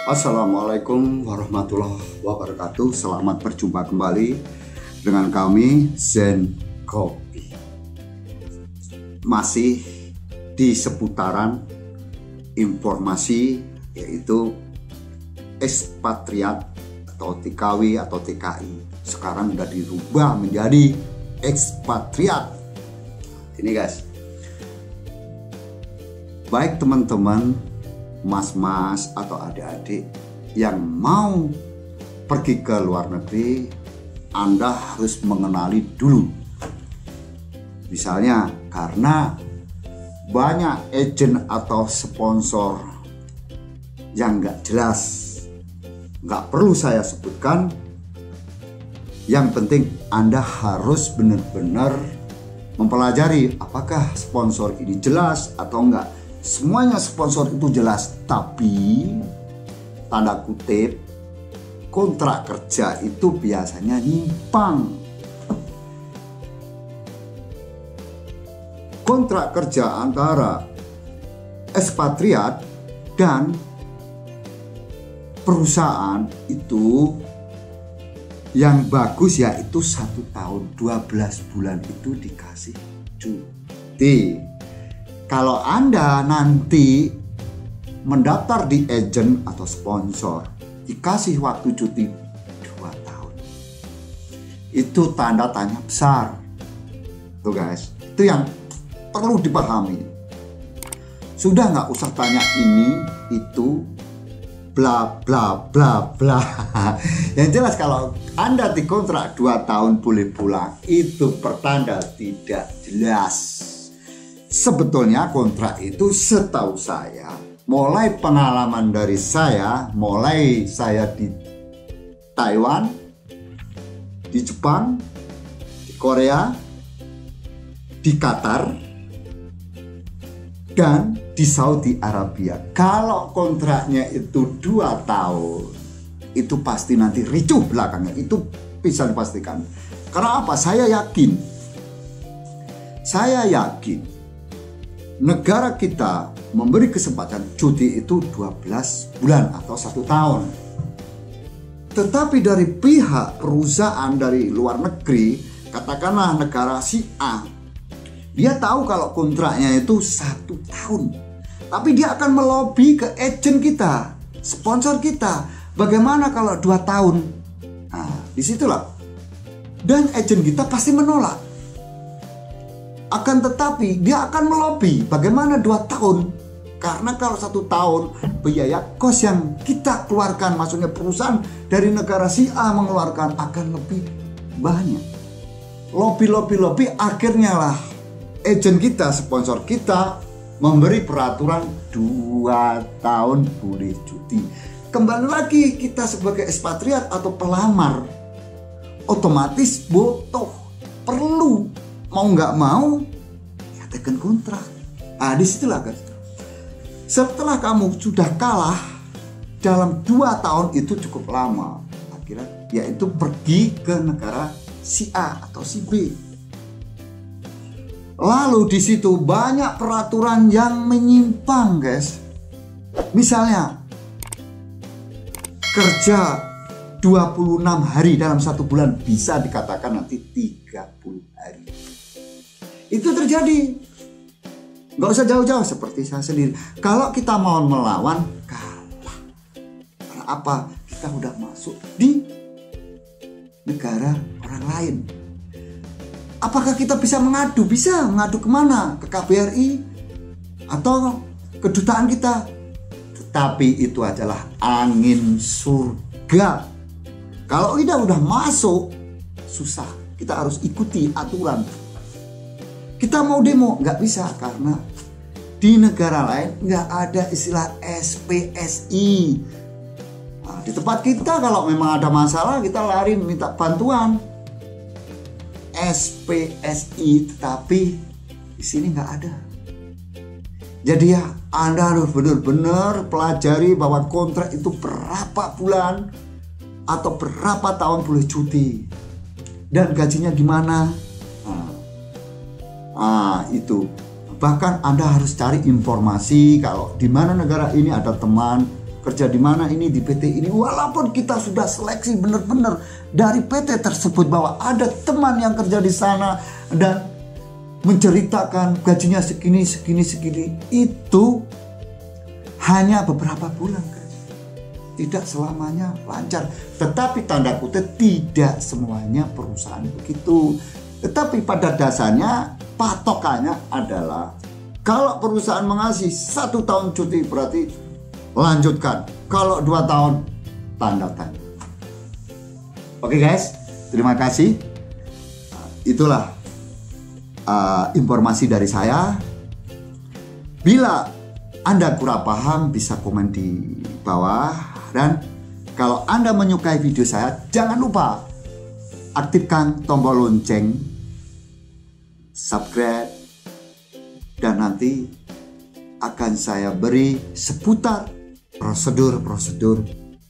Assalamualaikum warahmatullahi wabarakatuh. Selamat berjumpa kembali dengan kami Zen Kopi. Masih di seputaran informasi, yaitu ekspatriat atau TKW atau TKI. Sekarang sudah dirubah menjadi ekspatriat. Ini guys, baik teman-teman, mas-mas atau adik-adik yang mau pergi ke luar negeri, Anda harus mengenali dulu. Misalnya karena banyak agen atau sponsor yang nggak jelas, nggak perlu saya sebutkan. Yang penting Anda harus benar-benar mempelajari apakah sponsor ini jelas atau enggak. Semuanya sponsor itu jelas, tapi tanda kutip kontrak kerja itu biasanya nyimpang. Kontrak kerja antara ekspatriat dan perusahaan itu yang bagus yaitu 1 tahun 12 bulan itu dikasih cuti. Kalau Anda nanti mendaftar di agen atau sponsor, dikasih waktu cuti 2 tahun. Itu tanda tanya besar. Tuh guys, itu yang perlu dipahami. Sudah nggak usah tanya ini, itu, bla bla bla bla. Yang jelas kalau Anda dikontrak 2 tahun boleh pulang, itu pertanda tidak jelas. Sebetulnya kontrak itu setahu saya, mulai pengalaman dari saya, mulai saya di Taiwan, di Jepang, di Korea, di Qatar, dan di Saudi Arabia. Kalau kontraknya itu 2 tahun, itu pasti nanti ricuh belakangnya. Itu bisa dipastikan. Karena apa? Saya yakin negara kita memberi kesempatan cuti itu 12 bulan atau 1 tahun. Tetapi dari pihak perusahaan dari luar negeri, katakanlah negara si A, dia tahu kalau kontraknya itu 1 tahun. Tapi dia akan melobi ke agen kita, sponsor kita. Bagaimana kalau 2 tahun? Nah, disitulah. Dan agen kita pasti menolak. Akan tetapi dia akan melobi bagaimana 2 tahun. Karena kalau 1 tahun biaya kos yang kita keluarkan, maksudnya perusahaan dari negara si A mengeluarkan akan lebih banyak. Lobby akhirnya lah agen kita, sponsor kita memberi peraturan 2 tahun boleh cuti. Kembali lagi kita sebagai ekspatriat atau pelamar, otomatis butuh, perlu, mau nggak mau ya tekan kontrak. Ah, disitulah guys. Setelah kamu sudah kalah dalam 2 tahun itu cukup lama, akhirnya yaitu pergi ke negara si A atau si B. Lalu di situ banyak peraturan yang menyimpang guys. Misalnya kerja 26 hari dalam 1 bulan, bisa dikatakan nanti 30 hari. Itu terjadi. Nggak usah jauh-jauh seperti saya sendiri. Kalau kita mau melawan, kalah. Karena apa? Kita udah masuk di negara orang lain. Apakah kita bisa mengadu? Bisa. Mengadu kemana? Ke KBRI atau kedutaan kita. Tetapi itu adalah angin surga. Kalau kita udah masuk, susah. Kita harus ikuti aturan. Kita mau demo, nggak bisa. Karena di negara lain nggak ada istilah SPSI. Nah, di tempat kita kalau memang ada masalah, kita lari minta bantuan SPSI. Tetapi di sini nggak ada. Jadi ya, Anda harus benar-benar pelajari bahwa kontrak itu berapa bulan atau berapa tahun boleh cuti. Dan gajinya gimana. Itu bahkan Anda harus cari informasi kalau di mana negara ini ada teman kerja di mana ini, di PT ini. Walaupun kita sudah seleksi benar-benar dari PT tersebut bahwa ada teman yang kerja di sana dan menceritakan gajinya segini, itu hanya beberapa bulan, guys. Tidak selamanya lancar. Tetapi tanda kutip tidak semuanya perusahaan begitu. Tetapi pada dasarnya patokannya adalah kalau perusahaan mengasih 1 tahun cuti berarti lanjutkan. Kalau 2 tahun tanda tanya. Oke guys, terima kasih. Itulah informasi dari saya. Bila Anda kurang paham bisa komen di bawah. Dan kalau Anda menyukai video saya, jangan lupa aktifkan tombol lonceng, subscribe, dan nanti akan saya beri seputar prosedur-prosedur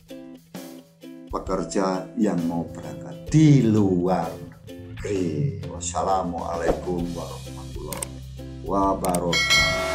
pekerja yang mau berangkat di luar negeri. Wassalamualaikum warahmatullahi wabarakatuh.